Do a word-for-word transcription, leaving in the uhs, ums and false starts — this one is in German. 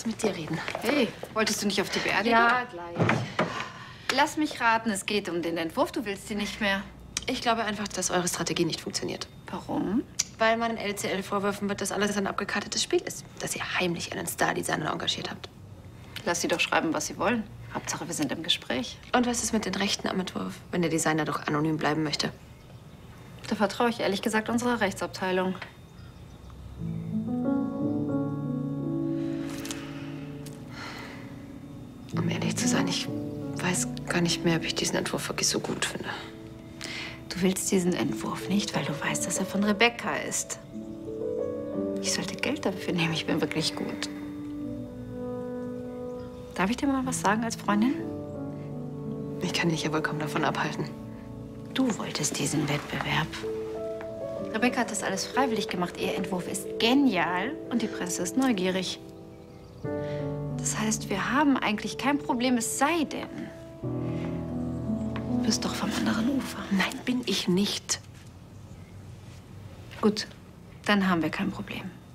mit dir reden. Hey, wolltest du nicht auf die Beerdigung? Ja, gleich. Lass mich raten, es geht um den Entwurf. Du willst ihn nicht mehr. Ich glaube einfach, dass eure Strategie nicht funktioniert. Warum? Weil meinen L C L vorwürfen wird, dass alles ein abgekartetes Spiel ist. Dass ihr heimlich einen Star-Designer engagiert habt. Lass sie doch schreiben, was sie wollen. Hauptsache, wir sind im Gespräch. Und was ist mit den Rechten am Entwurf, wenn der Designer doch anonym bleiben möchte? Da vertraue ich ehrlich gesagt unserer Rechtsabteilung. Um ehrlich zu sein, ich weiß gar nicht mehr, ob ich diesen Entwurf wirklich so gut finde. Du willst diesen Entwurf nicht, weil du weißt, dass er von Rebecca ist. Ich sollte Geld dafür nehmen, ich bin wirklich gut. Darf ich dir mal was sagen als Freundin? Ich kann dich ja wohl kaum davon abhalten. Du wolltest diesen Wettbewerb. Rebecca hat das alles freiwillig gemacht. Ihr Entwurf ist genial und die Presse ist neugierig. Das heißt, wir haben eigentlich kein Problem, es sei denn, du bist doch vom anderen Ufer. Nein, bin ich nicht. Gut, dann haben wir kein Problem.